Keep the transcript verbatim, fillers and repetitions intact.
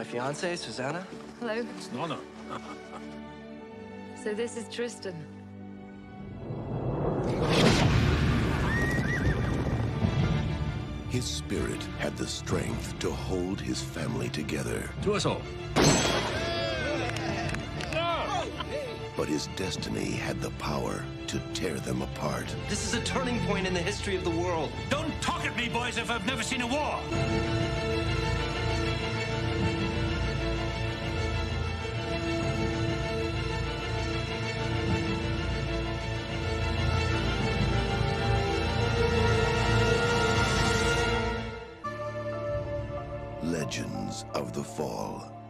my fiancée, Susanna. Hello. It's an honor. So this is Tristan. His spirit had the strength to hold his family together. To us all. But his destiny had the power to tear them apart. This is a turning point in the history of the world. Don't talk at me, boys, if I've never seen a war! Legends of the Fall.